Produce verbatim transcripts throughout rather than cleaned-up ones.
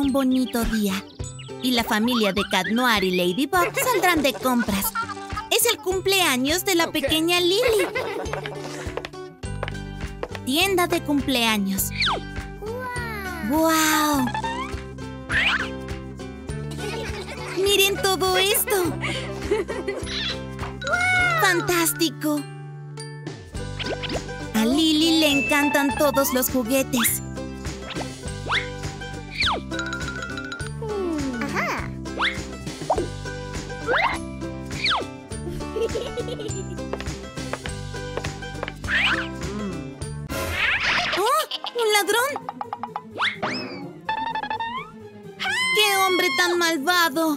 un bonito día y la familia de Cat Noir y Ladybug saldrán de compras. Es el cumpleaños de la pequeña Lily. Tienda de cumpleaños. ¡Wow! ¡Miren todo esto! ¡Fantástico! A Lily le encantan todos los juguetes. ¡Oh! ¡Un ladrón! ¡Qué hombre tan malvado!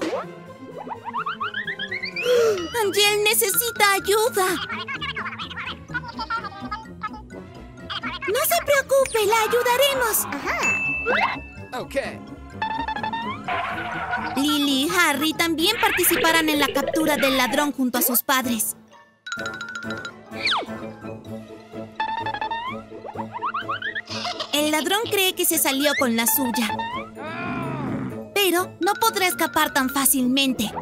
¡Angel necesita ayuda! ¡No se preocupe! ¡La ayudaremos! Ok. Lily y Harry también participarán en la captura del ladrón junto a sus padres. El ladrón cree que se salió con la suya, pero no podrá escapar tan fácilmente.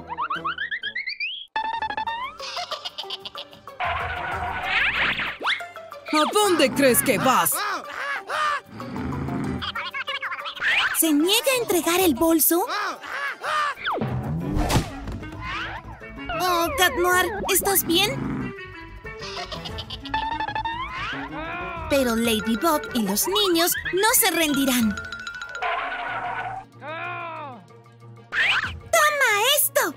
¿A dónde crees que vas? ¿Se niega a entregar el bolso? Oh, Cat Noir, ¿estás bien? Pero Ladybug y los niños no se rendirán. ¡Toma esto!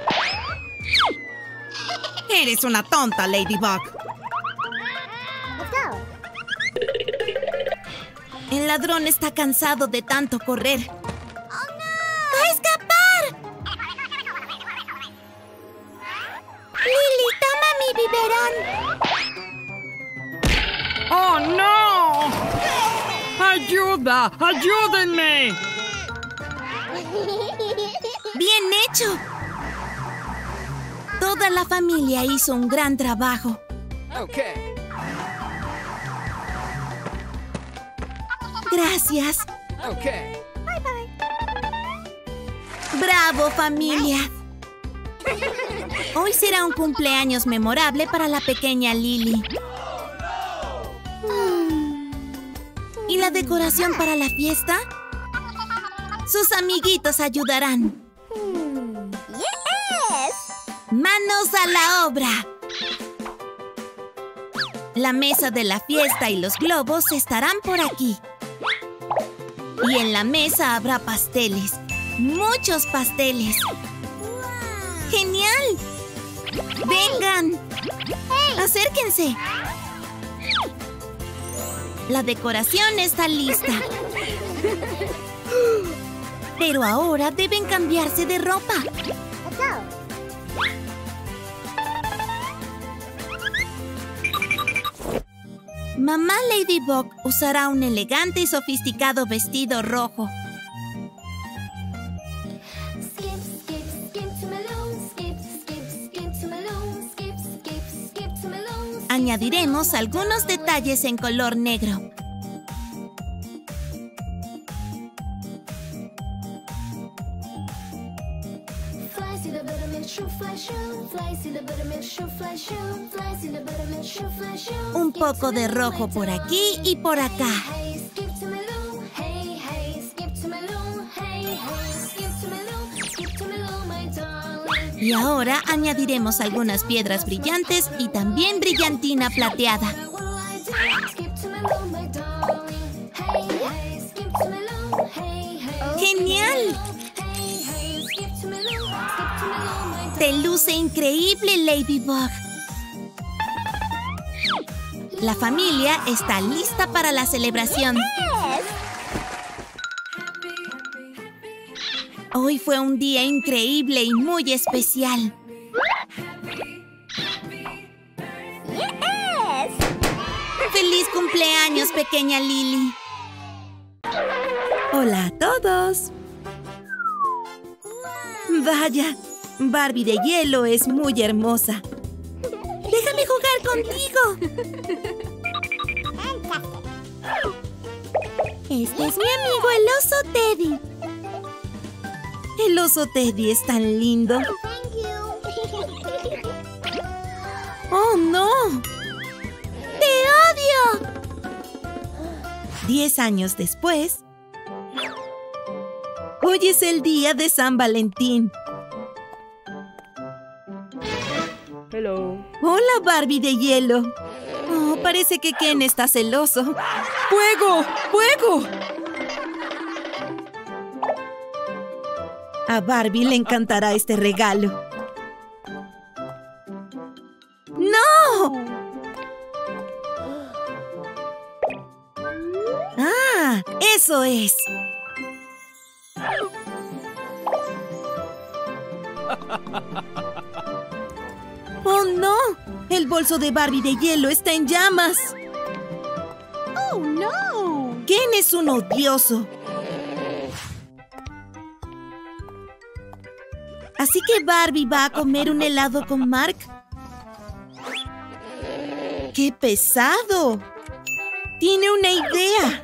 Eres una tonta, Ladybug. El ladrón está cansado de tanto correr. ¡Va a escapar! ¡Lily, toma mi biberón! ¡Oh, no! ¡Ayuda! ¡Ayúdenme! ¡Bien hecho! Toda la familia hizo un gran trabajo. Ok. Gracias. Ok. ¡Bravo, familia! Hoy será un cumpleaños memorable para la pequeña Lily. ¿Y la decoración para la fiesta? Sus amiguitos ayudarán. ¡Manos a la obra! La mesa de la fiesta y los globos estarán por aquí. Y en la mesa habrá pasteles. ¡Muchos pasteles! ¡Genial! ¡Vengan! ¡Acérquense! La decoración está lista. Pero ahora deben cambiarse de ropa. Mamá Ladybug usará un elegante y sofisticado vestido rojo. Añadiremos algunos detalles en color negro. Un poco de rojo por aquí y por acá. Y ahora añadiremos algunas piedras brillantes y también brillantina plateada. ¡Genial! ¡Te luce increíble, Ladybug! La familia está lista para la celebración. Hoy fue un día increíble y muy especial. ¡Feliz cumpleaños, pequeña Lily! ¡Hola a todos! Vaya, Barbie de hielo es muy hermosa. ¡Déjame jugar contigo! Este es mi amigo el oso Teddy. El oso Teddy es tan lindo. ¡Oh, no! ¡Te odio! Diez años después... Hoy es el día de San Valentín. Hello. Hola, Barbie de hielo. Oh, parece que Ken está celoso. ¡Fuego! ¡Fuego! A Barbie le encantará este regalo. ¡No! ¡Ah! ¡Eso es! ¡Oh, no! El bolso de Barbie de hielo está en llamas. Oh, no. Ken es un odioso. ¿Así que Barbie va a comer un helado con Mark? ¡Qué pesado! ¡Tiene una idea!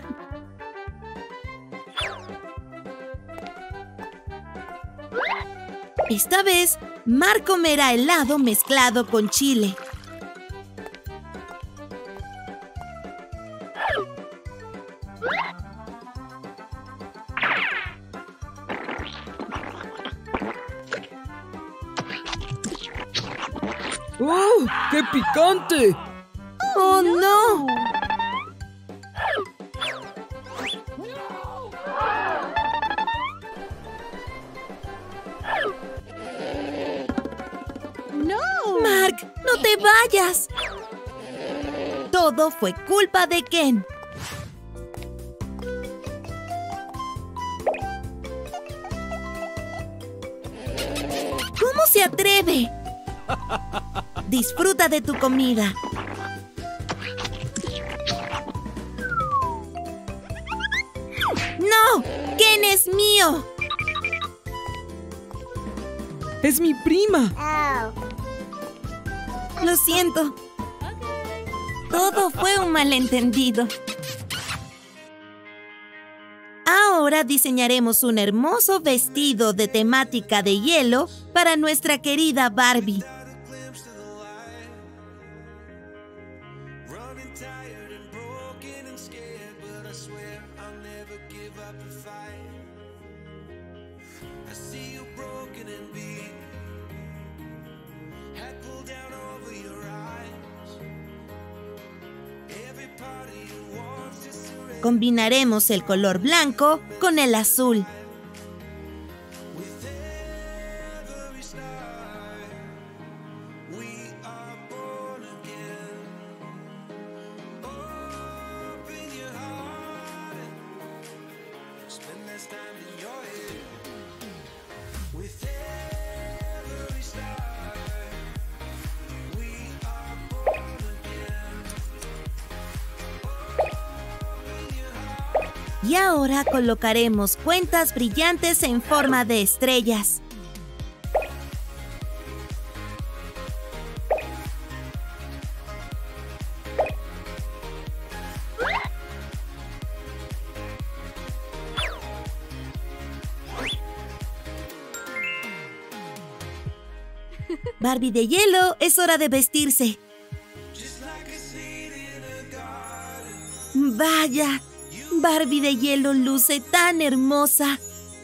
Esta vez, Mark comerá helado mezclado con chile. ¡Oh! ¡Qué picante! ¡Oh, no! No. Mark, no te vayas. Todo fue culpa de Ken. ¿Cómo se atreve? Disfruta de tu comida. ¡No! ¡Ken es mío! ¡Es mi prima! Lo siento. Todo fue un malentendido. Ahora diseñaremos un hermoso vestido de temática de hielo para nuestra querida Barbie. Combinaremos el color blanco con el azul. Y ahora colocaremos cuentas brillantes en forma de estrellas. Barbie de hielo, es hora de vestirse. Vaya, Barbie de hielo luce tan hermosa.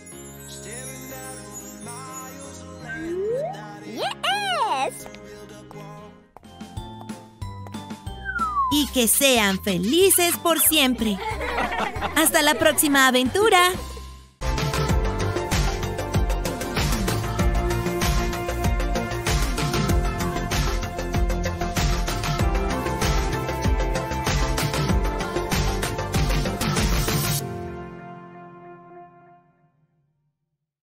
Yes. Y que sean felices por siempre. Hasta la próxima aventura.